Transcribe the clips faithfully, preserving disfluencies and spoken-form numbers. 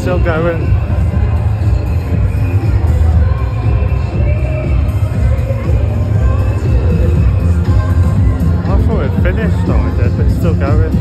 still going. I thought it finished already, but it's still going.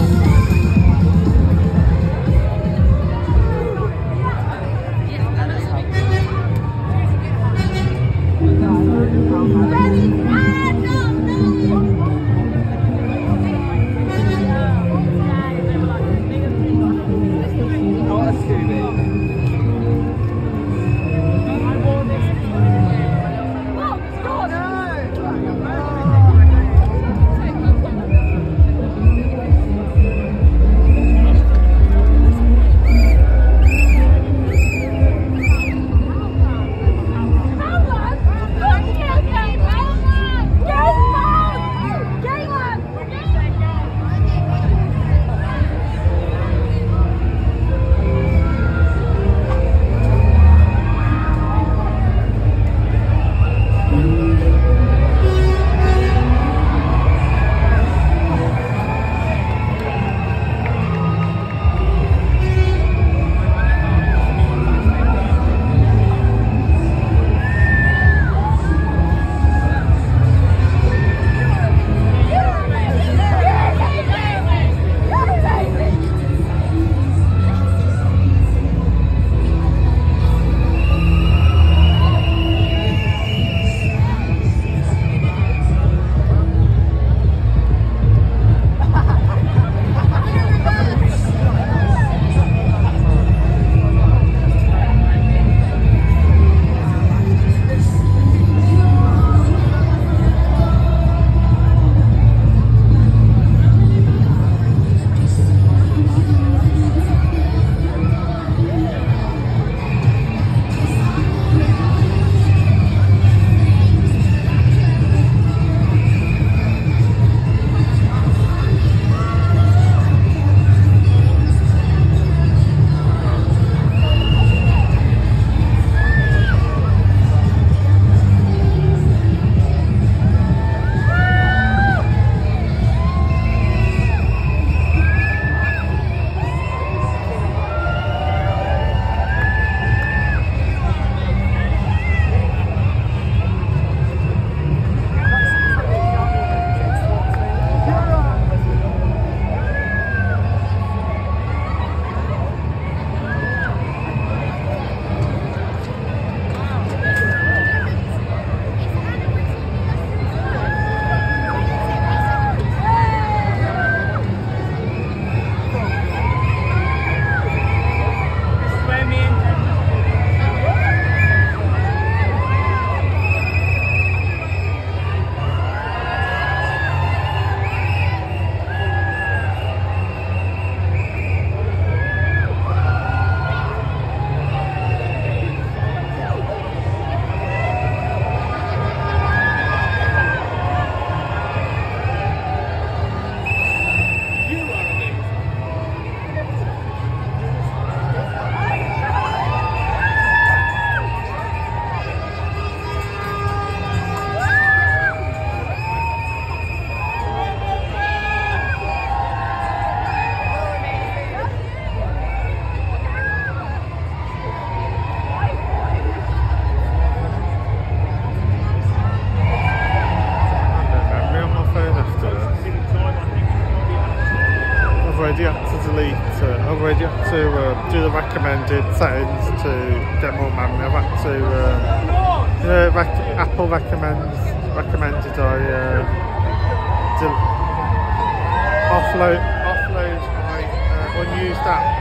already had to uh, do the recommended settings to get more memory. I've had to, uh, you know, rec Apple recommends recommended I uh, offload offload my uh, unused apps.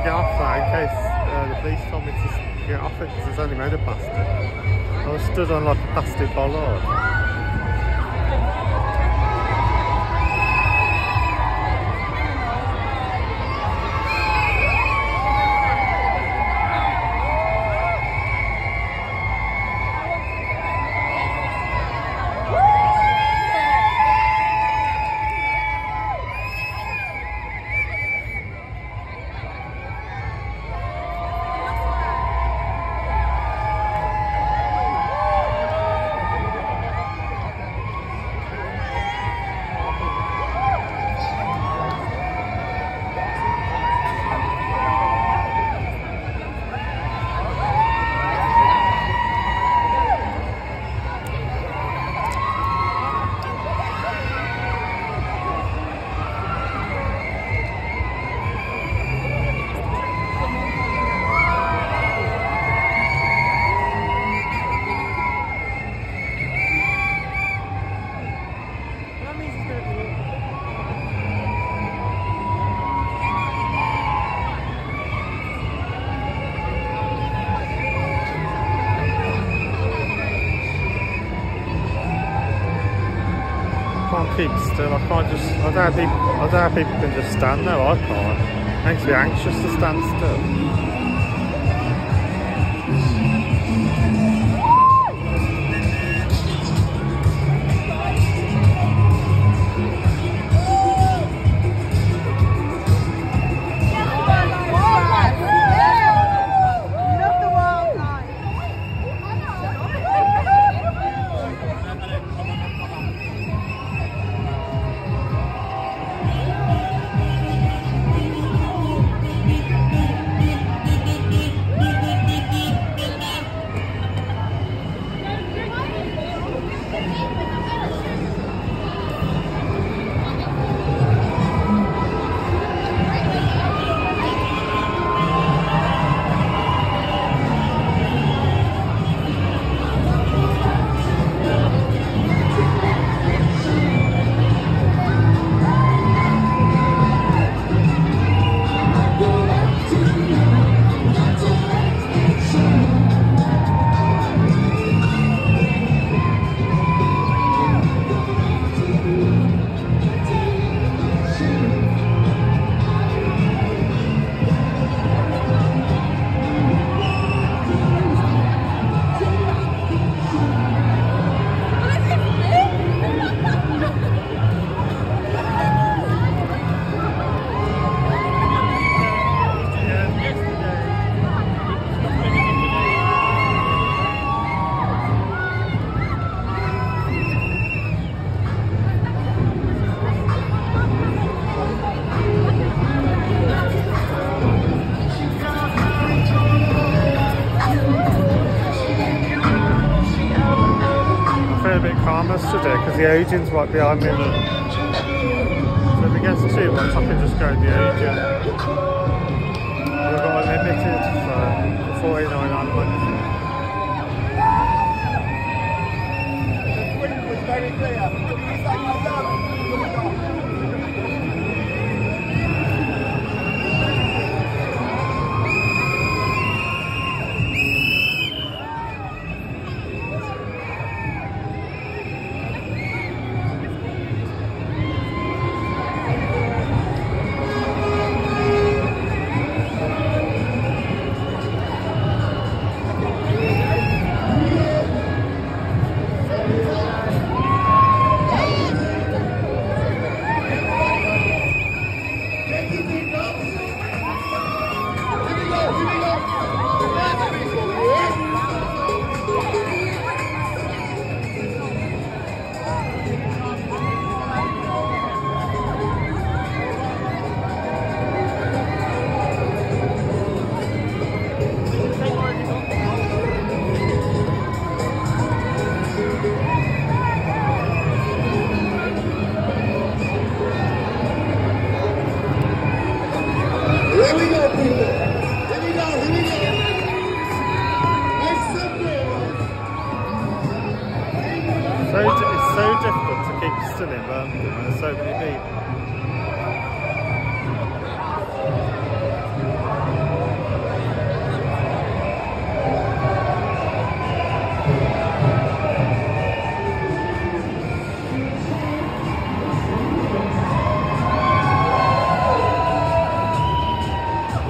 get off that in case uh, the police told me to get off it because it's only made of plastic. I was stood on like a plastic bollard. Keep still, I can't just, I don't know how people, I don't know how people can just stand there, I can't. Makes me anxious to stand still. Today because the agent's right behind me. So if it gets too much, I can just go in the agent. We've got unlimited for forty-nine onwards. Very clear.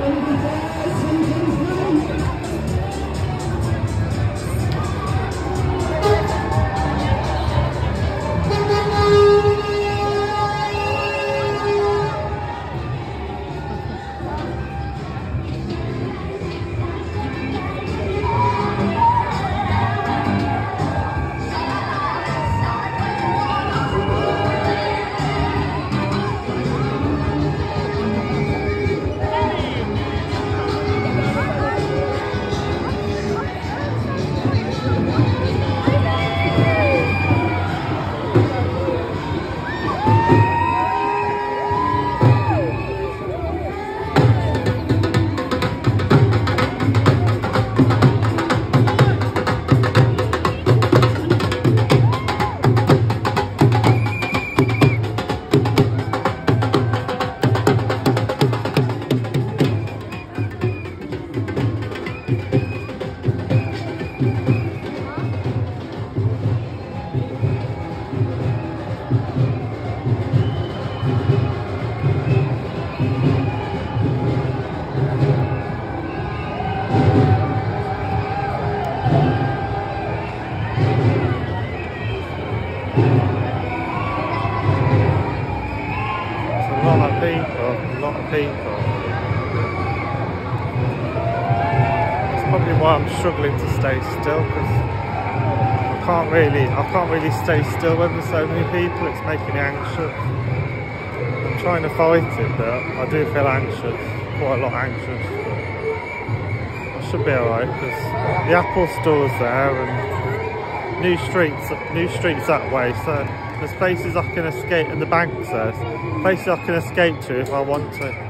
People. That's probably why I'm struggling to stay still, because I can't really, I can't really stay still when there's so many people. It's making me anxious. I'm trying to fight it, but I do feel anxious, quite a lot anxious. But I should be alright, because the Apple Store's there and new streets, new streets that way. So there's places I can escape, and the bank's there. Places I can escape to if I want to.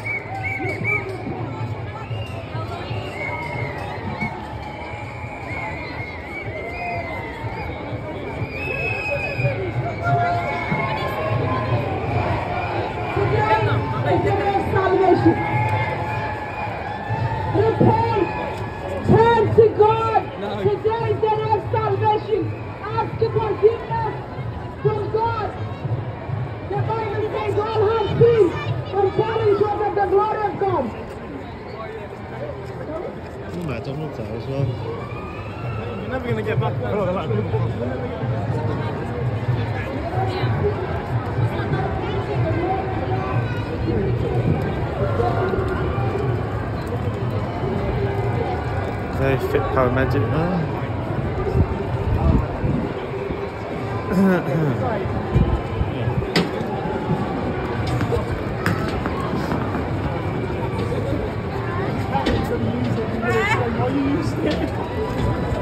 Repent, turn to God. No. Today is the day of salvation. Ask for forgiveness from God. The Bible says all have sinned and fallen short of the glory of God. Oh, McDonald's there as well. You're never going to get back. Very fit paramedic there. Are you used to it?